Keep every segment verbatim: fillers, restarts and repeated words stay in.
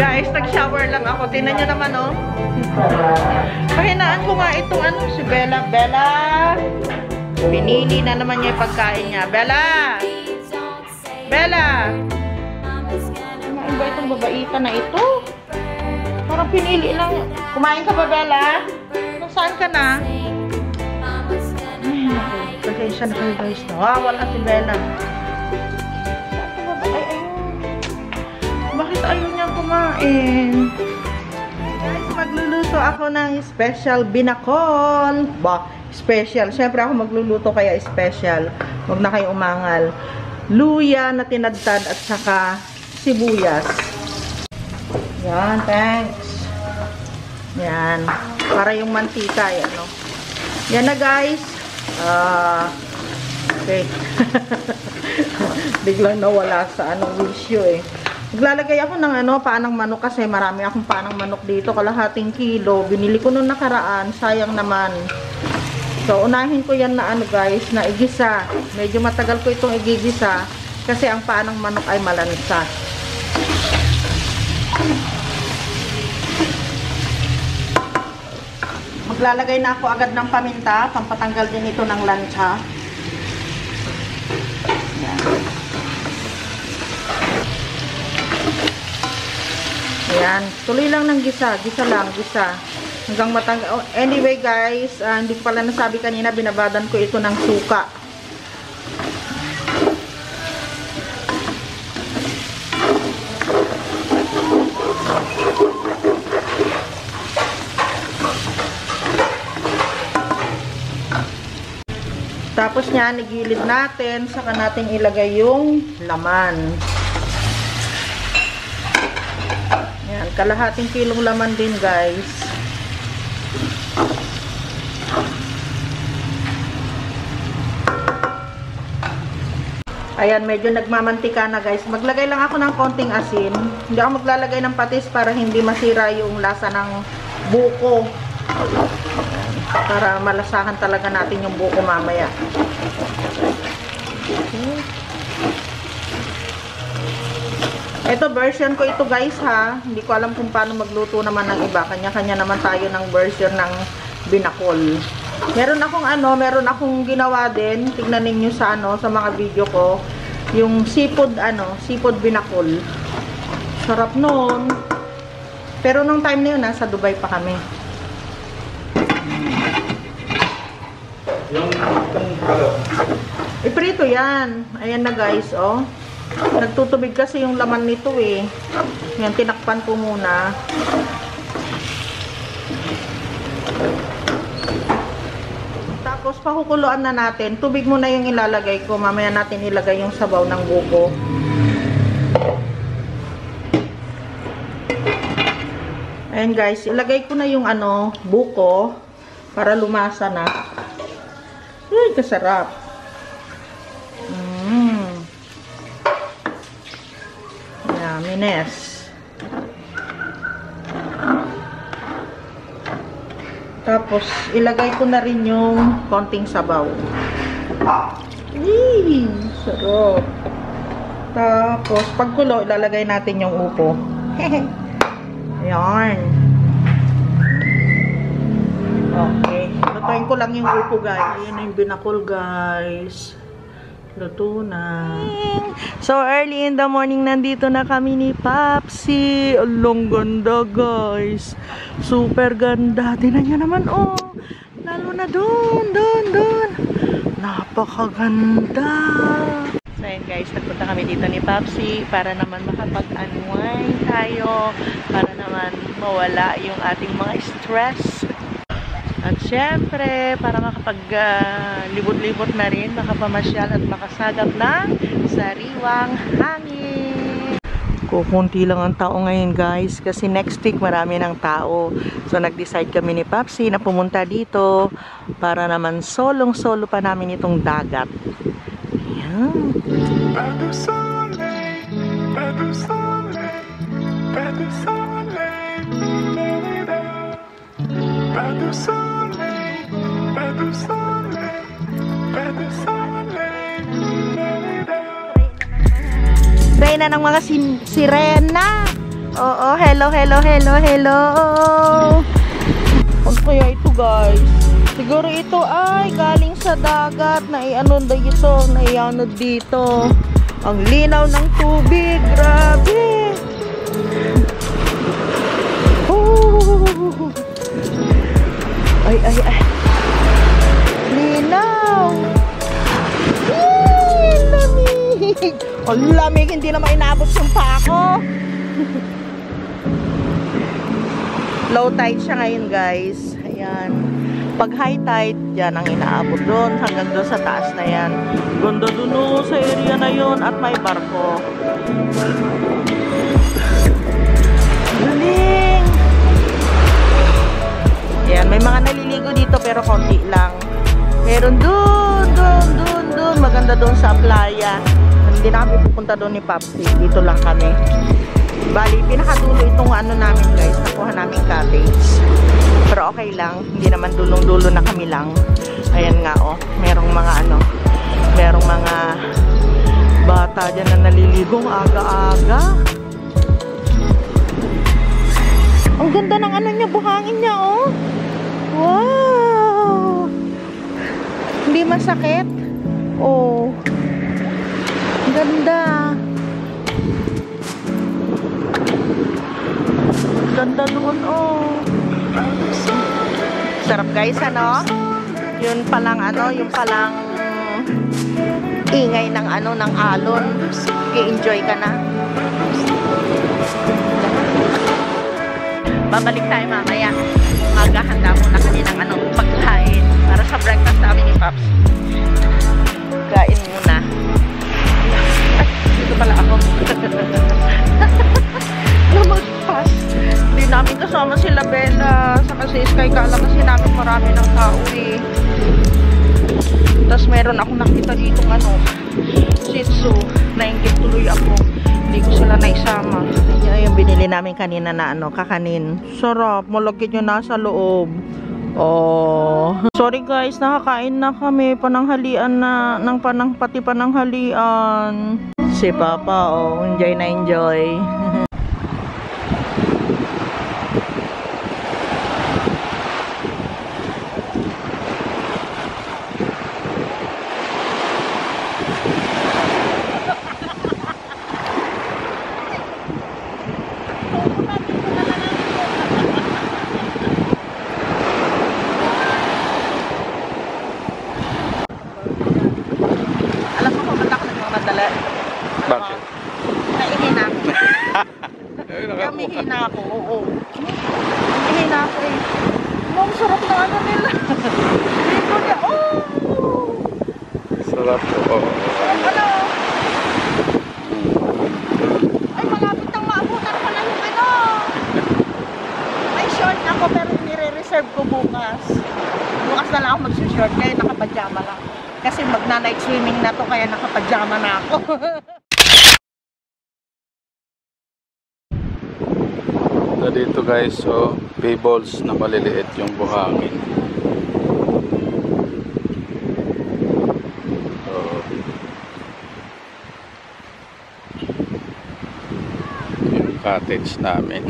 Guys, nag-shower lang ako. Tingnan nyo naman, oh. Pahinaan ko nga itong ano, si Bella. Bella! Pinili na naman niya yung pagkain niya. Bella! Bella! Kumain ba itong babaita na ito? Parang pinili lang. Kumain ka ba, Bella? Saan ka na? Ay, naku. Pasensya na kayo, guys. Nawawala si Bella. Ay, ay. Bakit ayaw niya kumain? Guys, magluluto ako ng special binakol. Ba, special. Siyempre ako magluluto kaya special. Huwag na kayo umangal. Luya na tinadtad at saka sibuyas. Yan, thanks. Yan. Para yung mantika, yan, no? Yan na, guys. Ah, uh, okay. Biglang nawala sa anong wisyo, eh. Maglalagay ako ng ano, paanang manok kasi marami akong paanang manok dito. Kalahating kilo. Binili ko nung nakaraan. Sayang naman. So, unahin ko yan na ano, guys, na igisa. Medyo matagal ko itong igigisa kasi ang paanang manok ay malansa. Maglalagay na ako agad ng paminta. Pampatanggal din ito ng lansa. Yan. Ayan. Tuloy lang ng gisa. Gisa lang. Gisa. Hanggang matanggal. Oh, anyway, guys. Uh, hindi ko pala nasabi kanina. Binabadan ko ito ng suka. Tapos niyan, igilid natin, saka natin ilagay yung laman. Yan, kalahating kilong laman din, guys. Ayan, medyo nagmamantika na, guys. Maglagay lang ako ng konting asin. Hindi ako maglalagay ng patis para hindi masira yung lasa ng buko. Para malasahan talaga natin yung buko mamaya. Okay. Ito version ko ito, guys, ha. Hindi ko alam kung paano magluto naman ng iba. Kanya-kanya naman tayo ng version ng binakol. Meron akong ano, meron akong ginawa din. Tignan ninyo sa ano, sa mga video ko. Yung seafood ano, seafood binakol. Sarap noon. Pero nung time na yun, nasa Dubai pa kami. Yung ano? Iprito yan. Ayan na, guys, oh. Nagtutubig kasi yung laman nito, eh. Yan, tinakpan ko muna. Tapos, pakukuluan na natin. Tubig muna yung ilalagay ko. Mamaya natin ilagay yung sabaw ng buko. Ayan, guys. Ilagay ko na yung ano, buko. Para lumasa na. Ay, kasarap. Mmm. Yumminess. Tapos, ilagay ko na rin yung konting sabaw. Eee, sarap. Tapos, pagkulo, ilalagay natin yung upo. Ayan. Okay. Lutuin ko lang yung upo, guys. Ayan na yung binakol, guys. Luto na. So, early in the morning, nandito na kami ni Papsi. Along ganda, guys. Super ganda. Tingnan nyo naman, oh. Lalo na dun, dun, dun. Napakaganda. So, ayan, guys. Nagpunta kami dito ni Papsi para naman makapag-unwind tayo. Para naman mawala yung ating mga stress. At syempre, para makapag-libot-libot uh, na rin, makapamasyal at makasagap ng sariwang hangin. Kukunti lang ang tao ngayon, guys, kasi next week marami ng tao. So, nag-decide kami ni Papsi na pumunta dito para naman solong-solo pa namin itong dagat. Ayan. Padu sole, padu sole, padu sole, padu sole. Reyna ng mga sin sirena. Oo, hello, hello, hello, hello. Ano kaya ito guys? Siguro ito ay galing sa dagat na iano dito, na iano dito. Ang linaw ng tubig, grabe. Oh. Ay, ay, ay. Linaw. Ay, lamig. Ang lamig, hindi na mainabot yung pa ako. Low tide siya ngayon guys. Ayan. Pag high tide, yan ang inaabot doon. Hanggang doon sa taas na yan. Ganda doon sa area na yon at may barko. Galing! Ayan, may mga naliligo dito pero konti lang. Meron doon, doon, doon, doon. Maganda doon sa playa. Hindi na kami pupunta doon ni Papsi. Dito lang kami. Bali, pinakadulo itong ano namin guys. Nakuha namin cottage. Pero okay lang. Hindi naman dulong-dulo na kami lang. Ayan nga oh. Merong mga ano. Merong mga bata dyan na naliligong aga-aga. Ang ganda ng ano niya. Buhangin niya oh. Wow. Hindi masakit. Oh. Ganda. Ganda naman oh. Sarap guys ano. Yun palang ano, yung palang ingay ng ano, ng alon. I-enjoy ka na. Babalik tayo mamaya. Maghahanda muna kaninang ano, pagkain para sa breakfast namin ni Paps. Kain muna. Ay, dito pala ako. Lumagpas. Hindi namin kasama sila Bella. Saka si Sky, kala kasi namin marami ng tao eh. Tapos meron akong nakita dito ano, Shih Tzu. Nainggit tuloy ako. Hindi ko sila naisama. Yan yung binili namin kanina na ano, kakanin. Sarap. Malagkit nyo nasa loob. Oh. Sorry guys, nakakain na kami. Pananghalian na. Ng panang, pati pananghalian. Si Papa, oh. Enjoy na enjoy. Bakit? Naihina ako. Kami hina ako, oo. Naihina ako eh. Ang sarap na ano nila. Dito niya, oh! Sarap po. Ano? Ay, malapit ang maabutan pala yung ano. May short ako pero nire-reserve ko bukas. Bukas na lang ako mag-short kaya nakapajama lang. Kasi magna-night swimming na to kaya nakapajama na ako. So dito guys, so pebbles na maliliit yung buhangin. So, yung cottage namin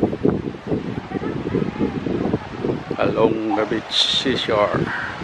along the beach seashore.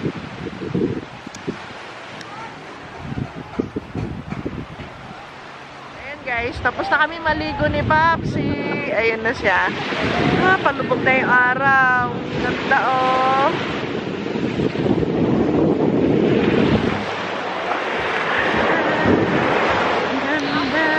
Guys, tapos na kami maligo ni Papsi. Ayun na siya. Ah, palubog na yung araw. Ganda oh. Ganda.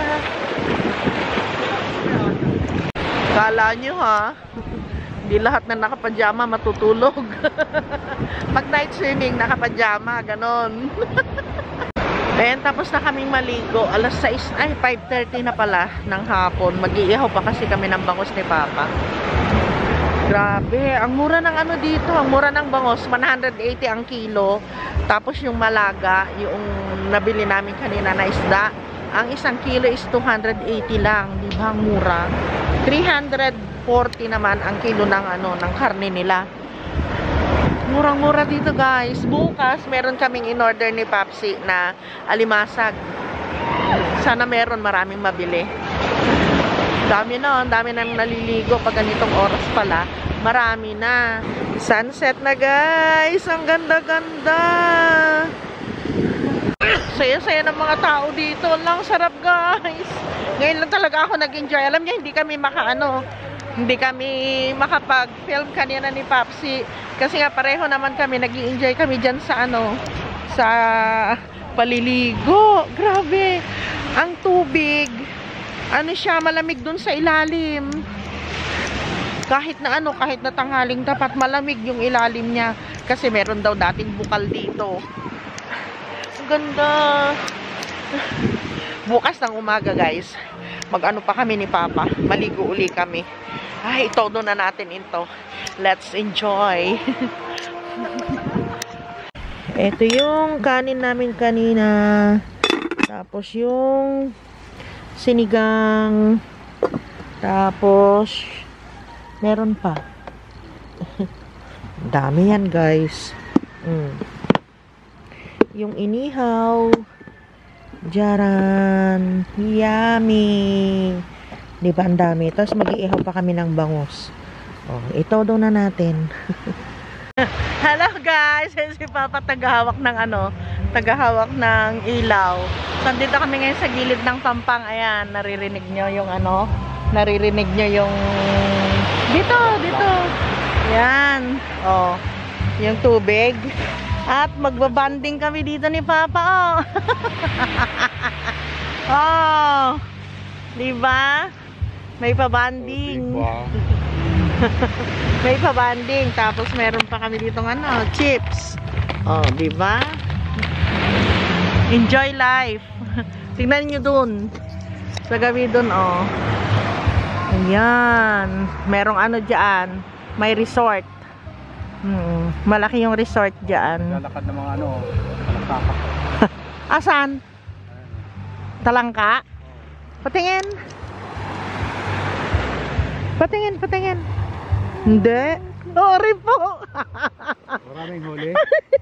Kala nyo ha, hindi lahat na nakapajama matutulog. Pag night swimming, nakapajama, ganon. Ayan, tapos na kaming maligo. Alas sais, ay, five thirty na pala ng hapon. Mag-iihaw pa kasi kami ng bangos ni Papa. Grabe, ang mura ng ano dito. Ang mura ng bangos, one hundred eighty ang kilo. Tapos yung malaga, yung nabili namin kanina na isda, ang isang kilo is two hundred eighty lang. Di ba, ang mura? three hundred forty naman ang kilo ng, ano, ng karne nila. Murang-mura dito guys. Bukas, meron kaming in-order ni Papsi na alimasag. Sana meron, maraming mabili. Dami na, ang dami nang naliligo pag ganitong oras pala. Marami na. Sunset na guys. Ang ganda-ganda. Saya-saya ng mga tao dito. Lang sarap guys. Ngayon lang talaga ako nag-enjoy. Alam niyo, hindi kami makaano. Hindi kami makapag-film kanina ni Papsi. Kasi nga pareho naman kami. Nag-i-enjoy kami dyan sa ano. Sa paliligo. Grabe. Ang tubig. Ano siya, malamig dun sa ilalim. Kahit na ano, kahit na tanghaling tapat, malamig yung ilalim niya. Kasi meron daw dating bukal dito. Ang ganda. Bukas ng umaga guys, mag-ano pa kami ni Papa. Maligo uli kami. Ay, todo na natin ito. Let's enjoy. Ito yung kanin namin kanina. Tapos yung sinigang. Tapos meron pa. Dami yan guys. Mm. Yung inihaw. Jaran. Yummy. Di ba ang dami? Tapos mag-iihaw pa kami ng bangus. Oh, ito daw na natin. Hello guys. Si Papa tagahawak ng ano, tagahawak ng ilaw. So, dito kami ngayon sa gilid ng Pampang. Ayan, naririnig nyo yung ano, naririnig nyo yung dito, dito. Yan. Oh, yung tubig. At magbabanding kami dito ni Papa. Oh. Oh. Diba? May pabanding. May pabanding. Tapos meron pa kami dito ng ano, chips. Oh, diba? Enjoy life. Tingnan nyo dun. Sa gabi dun, oh. Ayan. Merong ano dyan. May resort. Hmm. Malaki yung resort dyan. Lalakad ng mga ano, talangka. Asan? Talangka? Patingin. Patingin, patingin. Hindi. Sorry po. Maraming huli.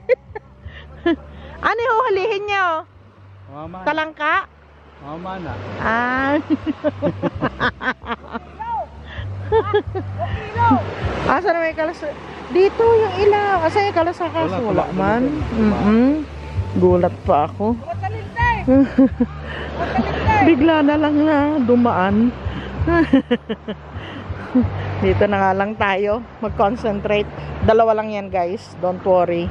Ano yung hulihin nyo? Mama. Talangka? Mama na. Ah. Asa na may kalas? Dito yung ilaw. Asa yung kalasakas? Wala, Wala wala, man. wala. Mm -mm. Gulat pa ako. Bigla na lang na dumaan. Dito na nga lang tayo. Mag-concentrate. Dalawa lang yan guys. Don't worry.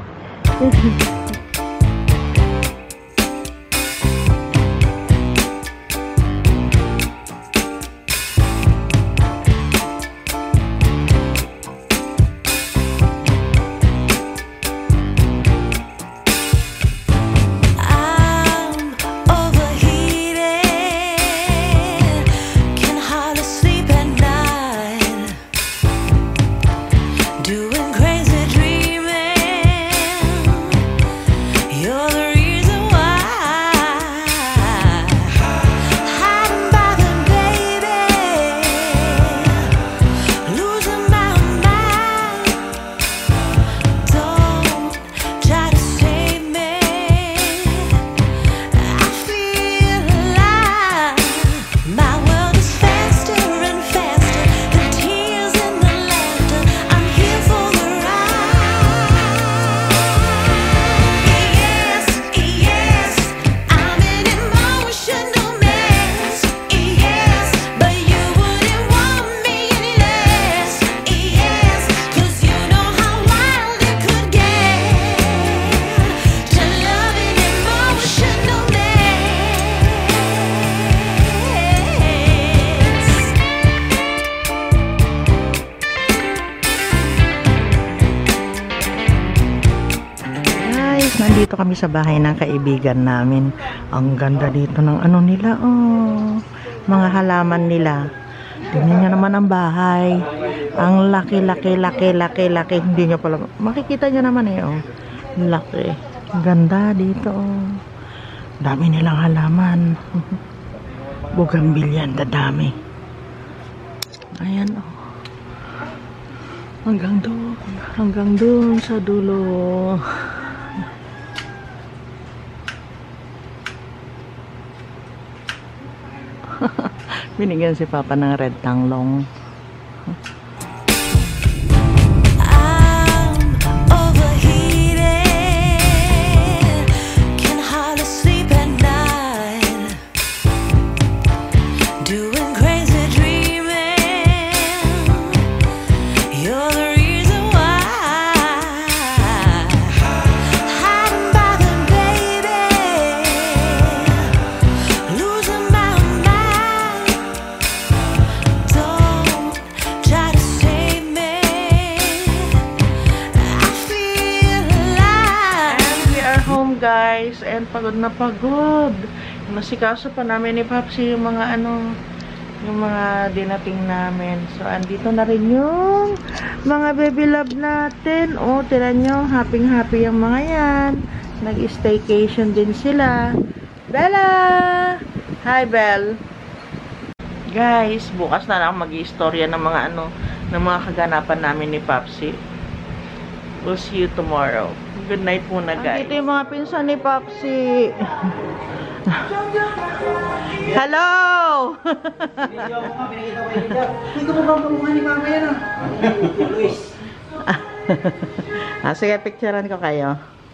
Nandito kami sa bahay ng kaibigan namin. Ang ganda dito ng ano nila, oh. Mga halaman nila. Tingnan nyo naman ang bahay. Ang laki, laki, laki, laki, laki. Hindi nyo pala, makikita nyo naman eh, oh. Laki. Ganda dito, oh. Dami nilang halaman. Bugambilya, dadami. Ayan, oh. Hanggang doon. Hanggang doon sa dulo. Binigyan si Papa ng red tanglong. Guys, and pagod na pagod. Nasikaso pa namin ni Papsi yung mga ano, yung mga dinating namin. So, andito na rin yung mga baby love natin. Oh, tinan nyo, happy-happy yung mga yan. Nag-staycation din sila. Bella! Hi, Belle! Guys, bukas na lang mag-i-istorya ng mga ano, ng mga kaganapan namin ni Papsi. We'll see you tomorrow. Good night muna, guys. Dito yung mga pinsan ni Papsi. Hello! Ito mo bang pamukha ni Mama yan ah? Luis. Ah, sige, picturean ko kayo.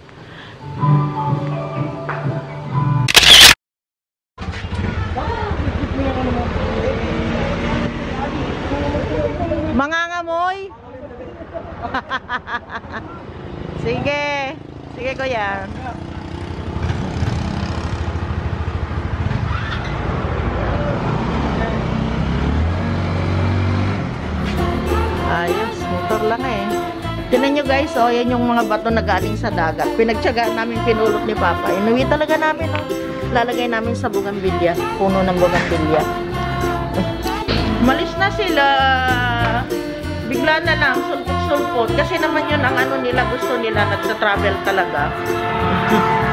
Mangangamoy! Sige. Sige, kuya. Ayos. Motor lang eh. Tinan nyo guys, oh, yan yung mga bato na galing sa dagat. Pinagtsagaan namin pinulot ni Papa. Inuwi talaga namin, oh. Lalagay namin sa bugambilya. Puno ng bugambilya. Malis na sila. Bigla na lang, sulpot-sulpot. Kasi naman yun ang ano nila, gusto nila, nagsa-travel talaga.